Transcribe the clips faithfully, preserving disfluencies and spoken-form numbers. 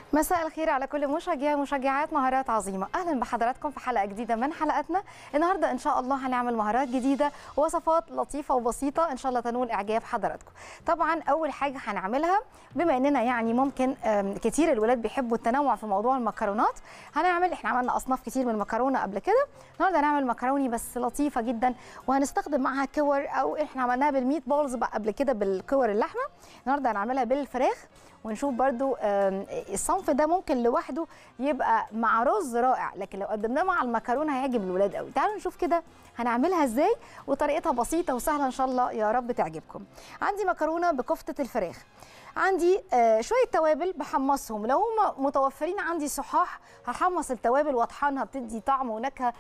مساء الخير على كل مشجع ومشجعات مهارات عظيمة. أهلا بحضراتكم في حلقة جديدة من حلقاتنا. النهاردة إن شاء الله هنعمل مهارات جديدة ووصفات لطيفة وبسيطة إن شاء الله تنول إعجاب حضراتكم. طبعا أول حاجة هنعملها بما إننا يعني ممكن كتير الولاد بيحبوا التنوع في موضوع المكرونات، هنعمل إحنا عملنا أصناف كتير من المكرونة قبل كده. النهاردة هنعمل مكروني بس لطيفة جدا وهنستخدم معها كور، أو إحنا عملناها بالميت بولز بقى قبل كده بالكور اللحمة. النهاردة هنعملها بالفراخ ونشوف برضو الصنف ده ممكن لوحده يبقى مع رز رائع، لكن لو قدمناه مع المكرونه هيعجب الولاد قوي. تعالوا نشوف كده هنعملها ازاي، وطريقتها بسيطه وسهله ان شاء الله يا رب تعجبكم. عندي مكرونه بكفته الفراخ، عندي شويه توابل بحمصهم، لو هم متوفرين عندي صحاح هحمص التوابل واطحنها، بتدي طعم ونكهه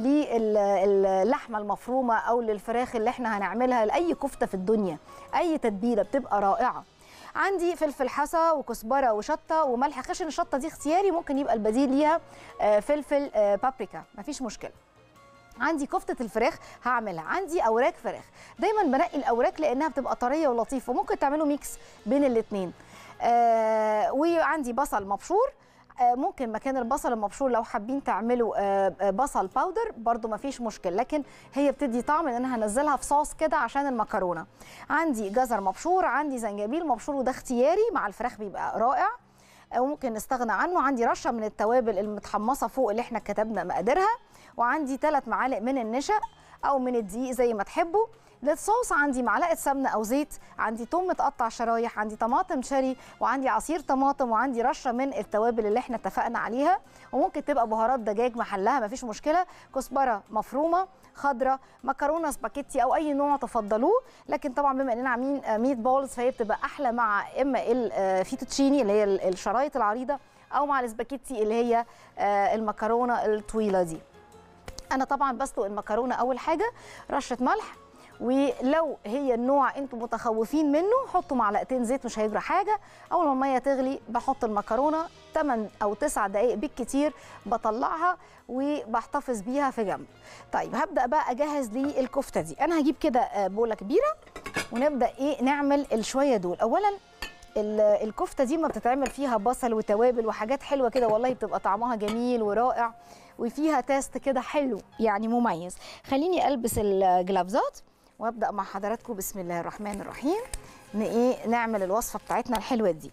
للحمه المفرومه او للفراخ اللي احنا هنعملها لاي كفته في الدنيا. اي تتبيله بتبقى رائعه. عندي فلفل حصى وكزبره وشطه وملح خشن. الشطه دي اختياري، ممكن يبقى البديل ليها فلفل بابريكا، مفيش مشكله. عندي كفته الفراخ هعملها، عندي اوراق فراخ. دايما بنقي الاوراق لانها بتبقى طريه ولطيفه، وممكن تعملوا ميكس بين الاثنين. آه وعندي بصل مبشور، ممكن مكان البصل المبشور لو حابين تعملوا بصل باودر برضو مفيش مشكله، لكن هي بتدي طعم ان انا هنزلها في صوص كده عشان المكرونه. عندي جزر مبشور، عندي زنجبيل مبشور وده اختياري، مع الفراخ بيبقى رائع وممكن نستغنى عنه. عندي رشه من التوابل المتحمصه فوق اللي احنا كتبنا مقاديرها، وعندي ثلاث معالق من النشا او من الدقيق زي ما تحبوا. للصوص عندي معلقه سمنه او زيت، عندي توم متقطع شرايح، عندي طماطم شاري، وعندي عصير طماطم، وعندي رشه من التوابل اللي احنا اتفقنا عليها، وممكن تبقى بهارات دجاج محلها مفيش مشكله، كزبره مفرومه خضراء، مكرونه سباكيتي او اي نوع تفضلوه. لكن طبعا بما اننا عاملين ميت بولز فهي بتبقى احلى مع اما الفيتوتشيني اللي هي الشرايط العريضه، او مع السباكيتي اللي هي المكرونه الطويله دي. انا طبعا بسلق المكرونه اول حاجه، رشه ملح، ولو هي النوع انتم متخوفين منه حطوا معلقتين زيت مش هيجرى حاجه. اول ما الميه تغلي بحط المكرونه ثمانية او تسعة دقائق بالكتير، بطلعها وبحتفظ بيها في جنب. طيب هبدا بقى اجهز لي الكفته دي. انا هجيب كده بوله كبيره ونبدا ايه نعمل الشويه دول. اولا الكفته دي ما بتتعمل فيها بصل وتوابل وحاجات حلوه كده، والله بتبقى طعمها جميل ورائع وفيها تيست كده حلو يعني مميز. خليني البس الجلافزات وابدا مع حضراتكم. بسم الله الرحمن الرحيم. ايه نعمل الوصفه بتاعتنا الحلوه دي.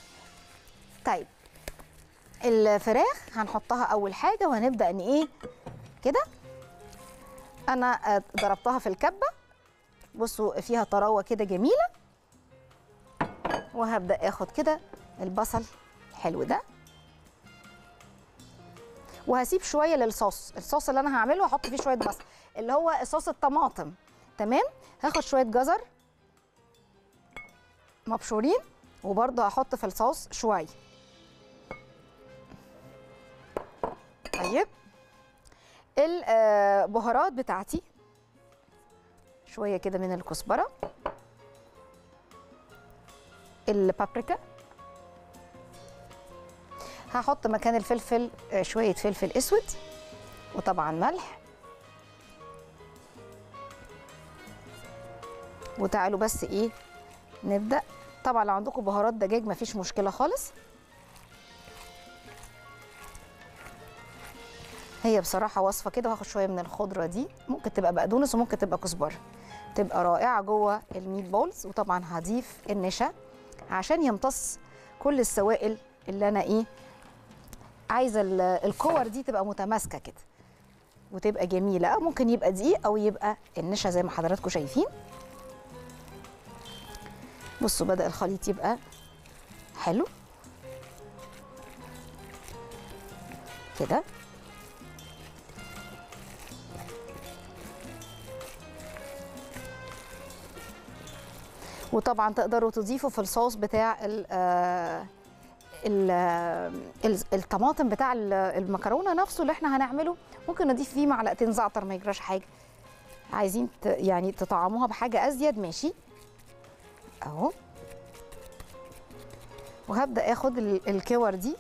طيب الفراخ هنحطها اول حاجه وهنبدا ان ايه كده. انا ضربتها في الكبه، بصوا فيها طراوه كده جميله، وهبدا اخد كده البصل الحلو ده وهسيب شويه للصوص. الصوص اللي انا هعمله هحط فيه شويه بصل اللي هو صوص الطماطم. تمام. هاخد شويه جزر مبشورين وبرضه هحط في الصوص شويه. طيب البهارات بتاعتي شويه كده من الكزبره، البابريكا، هحط مكان الفلفل شويه فلفل اسود، وطبعا ملح. وتعالوا بس ايه نبدا. طبعا لو عندكم بهارات دجاج مفيش مشكله خالص. هي بصراحه وصفه كده. وهاخد شويه من الخضره دي، ممكن تبقى بقدونس وممكن تبقى كزبره، تبقى رائعه جوه الميت بولز. وطبعا هضيف النشا عشان يمتص كل السوائل اللي انا ايه عايزه الكور دي تبقى متماسكه كده وتبقى جميله. ممكن يبقى دقيق او يبقى النشا زي ما حضراتكم شايفين. بصوا بدأ الخليط يبقى حلو كده. وطبعا تقدروا تضيفوا في الصوص بتاع ال ال الطماطم بتاع المكرونه نفسه اللي احنا هنعمله، ممكن نضيف فيه معلقتين زعتر ما يجراش حاجه. عايزين يعني تطعموها بحاجه ازيد ماشي اهو. وهبدا اخد الكور دي.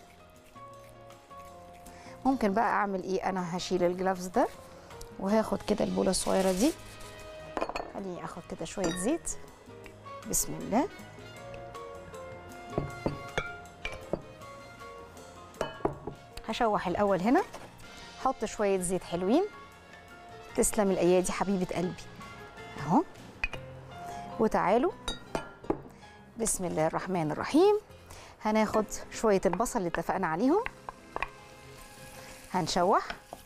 ممكن بقى اعمل ايه، انا هشيل الجلافز ده وهاخد كده البوله الصغيره دي. خليني اخد كده شويه زيت. بسم الله. هشوح الاول هنا، حط شويه زيت حلوين. تسلم الايادي حبيبه قلبي اهو. وتعالوا بسم الله الرحمن الرحيم، هناخد شويه البصل اللي اتفقنا عليهم، هنشوح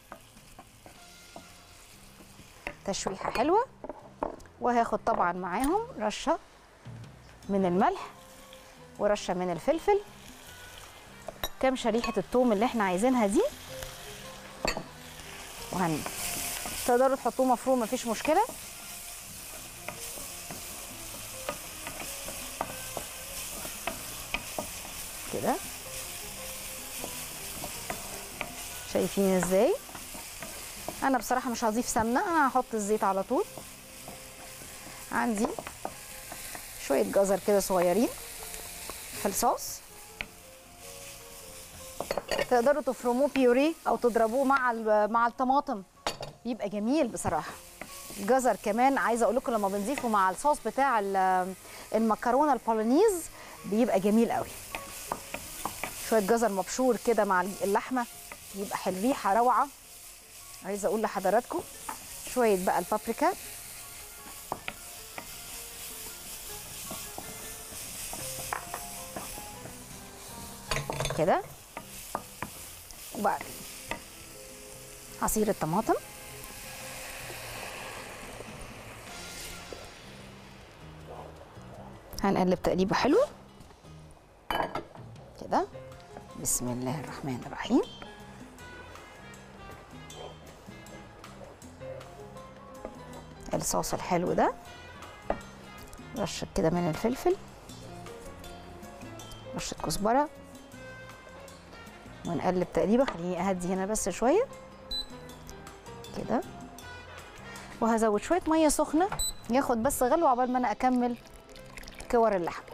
تشويحه حلوه، وهاخد طبعا معاهم رشه من الملح ورشه من الفلفل، كام شريحه الثوم اللي احنا عايزينها دي، وهن تقدروا تحطوه مفروم مفيش مشكله. كده شايفين ازاي؟ انا بصراحه مش هضيف سمنه، انا هحط الزيت على طول. عندي شويه جزر كده صغيرين في الصوص، تقدروا تفرموه بيوري او تضربوه مع مع الطماطم، بيبقى جميل بصراحه. الجزر كمان عايزه اقول لكم لما بنضيفه مع الصوص بتاع المكرونه البولونيز بيبقى جميل قوي. شويه جزر مبشور كده مع اللحمه يبقى حلو، ريحه روعه. عايزه اقول لحضراتكم شويه بقى البابريكا، كده، وبعدين عصير الطماطم، هنقلب تقليبه حلوه كده. بسم الله الرحمن الرحيم. الصوص الحلو ده، رشه كده من الفلفل، رشه كزبره، ونقلب تقليبه. خليني اهدي هنا بس شويه كده، وهزود شويه ميه سخنه ياخد بس غلوه عقبال ما انا اكمل كور اللحم.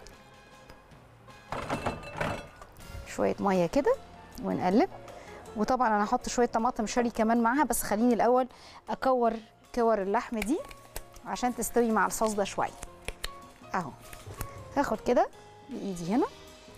شويه ميه كده ونقلب، وطبعا انا هحط شويه طماطم شاري كمان معاها، بس خليني الاول اكور كور اللحم دي عشان تستوي مع الصوص ده شويه اهو. هاخد كده بايدي هنا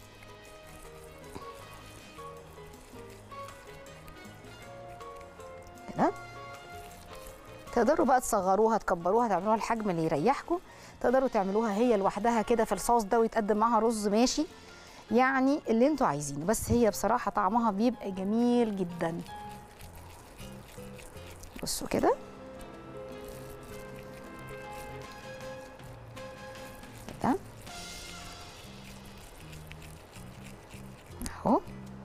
كده، تقدروا بقى تصغروها تكبروها تعملوها الحجم اللي يريحكم، تقدروا تعملوها هي لوحدها كده في الصوص ده ويتقدم معاها رز ماشي، يعني اللي انتوا عايزينه، بس هي بصراحه طعمها بيبقى جميل جدا. بصوا كده كده اهو.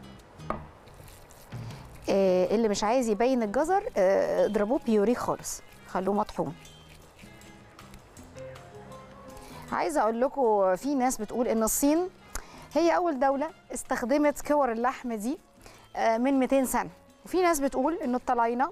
آه اللي مش عايز يبين الجزر آه اضربوه بيوري خالص، خلوه مطحون. عايزه اقول لكم في ناس بتقول ان الصين هي اول دوله استخدمت كور اللحم دي آه من مئتين سنه، وفي ناس بتقول ان الطلاينه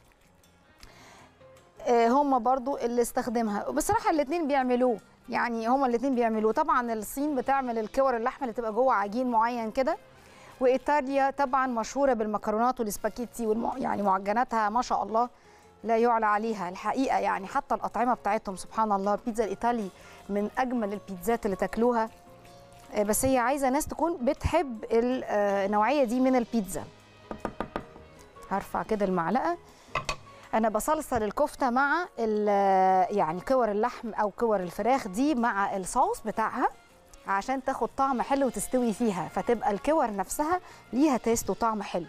آه هم برضو اللي استخدمها. بصراحه الاثنين بيعملوه، يعني هما الاثنين بيعملوه. طبعا الصين بتعمل الكور اللحمه اللي تبقى جوه عجين معين كده، وايطاليا طبعا مشهوره بالمكرونات والسباكيتي والم... يعني معجناتها ما شاء الله لا يعلى عليها الحقيقه، يعني حتى الاطعمه بتاعتهم سبحان الله. البيتزا الايطالي من اجمل البيتزات اللي تاكلوها، بس هي عايزه ناس تكون بتحب النوعيه دي من البيتزا. هرفع كده المعلقه، انا بصلصل الكفته مع يعني كور اللحم او كور الفراخ دي مع الصوص بتاعها عشان تاخد طعم حلو وتستوي فيها، فتبقى الكور نفسها ليها تيست وطعم حلو.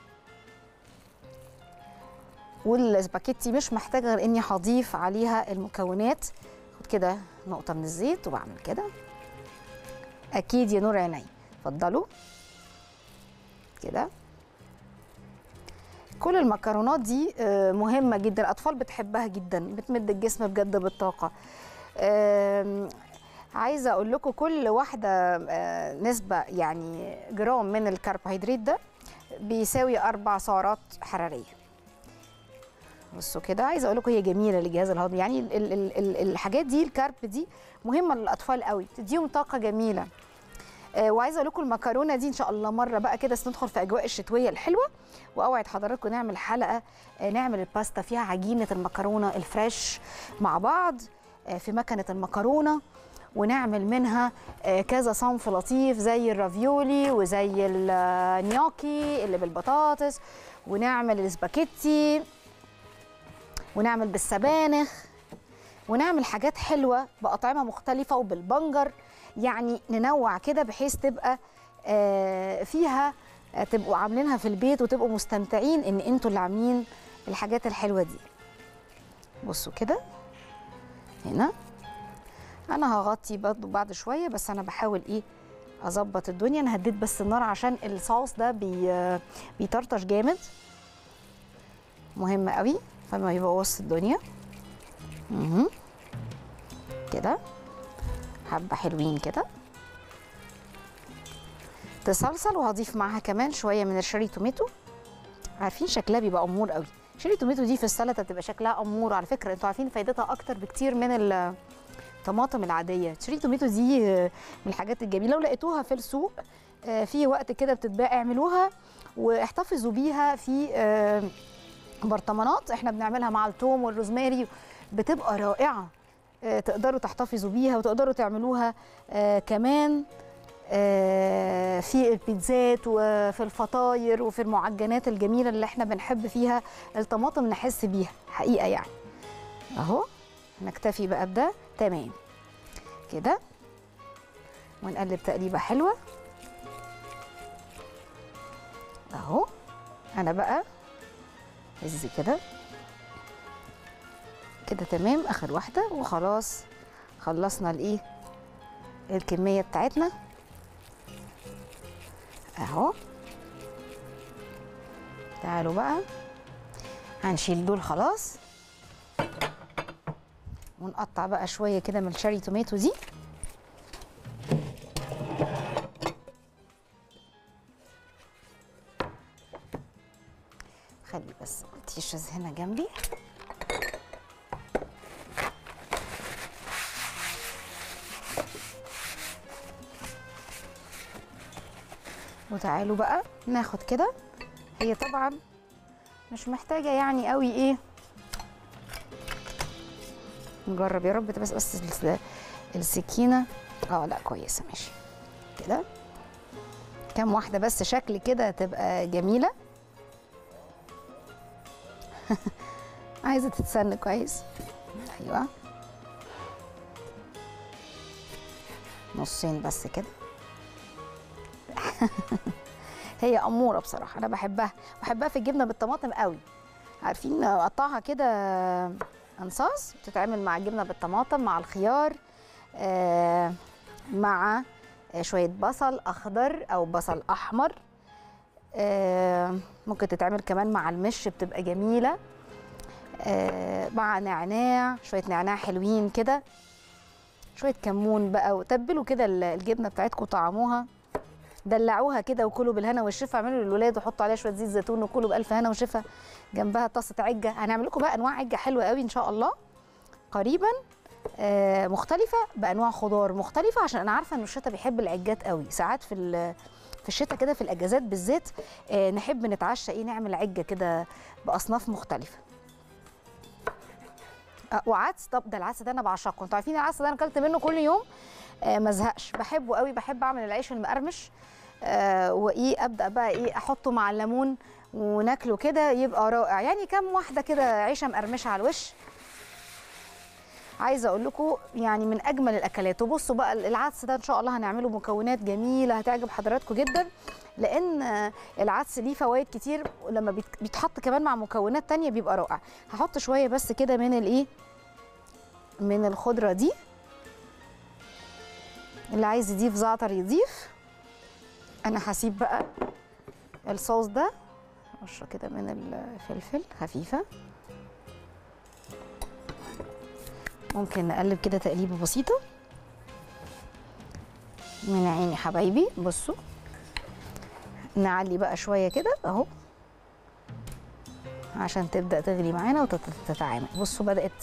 والسباكيتي مش محتاجه غير اني هضيف عليها المكونات. خد كده نقطه من الزيت وبعمل كده، اكيد يا نور عيني. اتفضلوا كده. كل المكرونات دي مهمه جدا، الاطفال بتحبها جدا، بتمد الجسم بجد بالطاقه. عايزه اقول لكم كل واحده نسبه يعني جرام من الكربوهيدرات ده بيساوي اربع سعرات حراريه. بصوا كده، عايزه اقول لكم هي جميله للجهاز الهضمي، يعني ال ال ال الحاجات دي الكارب دي مهمه للاطفال قوي، تديهم طاقه جميله. آه وعايزه اقول لكم المكرونه دي ان شاء الله مره بقى كده ندخل في اجواء الشتويه الحلوه، واوعد حضراتكم نعمل حلقه آه نعمل الباستا فيها عجينه المكرونه الفريش مع بعض آه في مكنه المكرونه، ونعمل منها كذا صنف لطيف زي الرافيولي وزي النيوكي اللي بالبطاطس، ونعمل الاسباجيتي، ونعمل بالسبانخ، ونعمل حاجات حلوه باطعمه مختلفه وبالبنجر. يعني ننوع كده بحيث تبقى فيها، تبقوا عاملينها في البيت وتبقوا مستمتعين ان انتوا اللي عاملين الحاجات الحلوه دي. بصوا كده هنا انا هغطي برضه بعد شويه، بس انا بحاول ايه اظبط الدنيا. انا هديت بس النار عشان الصوص ده بي بيطرطش جامد، مهم قوي فما يبوظش الدنيا. اها كده حبه حلوين كده تصلصل، وهضيف معاها كمان شويه من الشيري توميتو. عارفين شكلها بيبقى امور قوي. الشيري توميتو دي في السلطه بتبقى شكلها امور، على فكره انتوا عارفين فايدتها اكتر بكتير من الطماطم العاديه. الشيري توميتو دي من الحاجات الجميله، لو لقيتوها في السوق في وقت كده بتتباع اعملوها واحتفظوا بيها في برطمانات. احنا بنعملها مع الثوم والروزماري، بتبقى رائعه. تقدروا تحتفظوا بيها وتقدروا تعملوها كمان في البيتزات وفي الفطاير وفي المعجنات الجميله اللي احنا بنحب فيها الطماطم نحس بيها حقيقه يعني. اهو نكتفي بقى بده تمام كده، ونقلب تقليبه حلوه اهو. انا بقى هز كده كده تمام، اخر واحده وخلاص خلصنا الايه الكميه بتاعتنا اهو. تعالوا بقى هنشيل دول خلاص، ونقطع بقى شويه كده من الشيري توميتو دي. خلي بس التيشرز هنا جنبي. وتعالوا بقى ناخد كده، هي طبعا مش محتاجه يعني قوي ايه، نجرب يا رب بس بس السكينه اه لا كويسه ماشي كده. كام واحده بس شكل كده تبقى جميله. عايزه تتسن كويس. ايوه نصين بس كده. هي اموره بصراحه، انا بحبها، بحبها في الجبنه بالطماطم قوي. عارفين اقطعها كده انصاص، بتتعمل مع الجبنه بالطماطم مع الخيار آه مع شويه بصل اخضر او بصل احمر آه ممكن تتعمل كمان مع المش بتبقى جميله آه مع نعناع، شويه نعناع حلوين كده، شويه كمون بقى، وتبلوا كده الجبنه بتاعتكم طعموها، دلعوها كده وكلوا بالهنا والشفا. اعملوا للولاد وحطوا عليها شويه زيت زيتون وكلوا بالف هنا وشفا. جنبها طاسه عجه، هنعمل لكم بقى انواع عجه حلوه قوي ان شاء الله قريبا آه مختلفه بانواع خضار مختلفه، عشان انا عارفه ان الشتاء بيحب العجات قوي. ساعات في في الشتاء كده في الاجازات بالذات آه نحب نتعشى ايه، نعمل عجه كده باصناف مختلفه. آه وعدس، طب ده العدس ده انا بعشقه. انتوا عارفين العدس ده انا اكلت منه كل يوم آه ما ازهقش، بحبه قوي. بحب اعمل العيش المقرمش آه وايه ابدا بقى ايه احطه مع الليمون وناكله كده يبقى رائع. يعني كام واحده كده عيشه مقرمشه على الوش، عايزه اقول لكم يعني من اجمل الاكلات. وبصوا بقى العدس ده ان شاء الله هنعمله مكونات جميله هتعجب حضراتكم جدا، لان العدس ليه فوائد كتير، ولما بيتحط كمان مع مكونات تانية بيبقى رائع. هحط شويه بس كده من الايه من الخضره دي، اللي عايز يضيف زعتر يضيف. انا هسيب بقى الصوص ده رشه كده من الفلفل خفيفه، ممكن نقلب كده تقليبه بسيطه من عيني حبايبي. بصوا نعلي بقى شويه كده اهو عشان تبدا تغلي معانا وتتعامل. بصوا بدات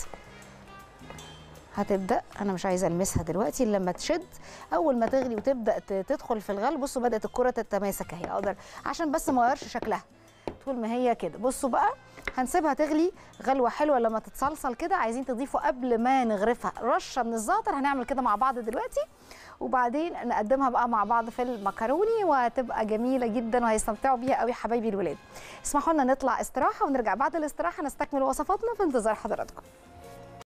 هتبدا، انا مش عايزه المسها دلوقتي لما تشد، اول ما تغلي وتبدا تدخل في الغلو. بصوا بدات الكره تتماسك اهي، اقدر عشان بس ما اغيرش شكلها طول ما هي كده. بصوا بقى هنسيبها تغلي غلوه حلوه. لما تتصلصل كده عايزين تضيفوا قبل ما نغرفها رشه من الزعتر، هنعمل كده مع بعض دلوقتي، وبعدين نقدمها بقى مع بعض في المكروني وهتبقى جميله جدا وهيستمتعوا بيها قوي حبايبي الولاد. اسمحوا لنا نطلع استراحه ونرجع بعد الاستراحه نستكمل وصفاتنا في انتظار حضراتكم.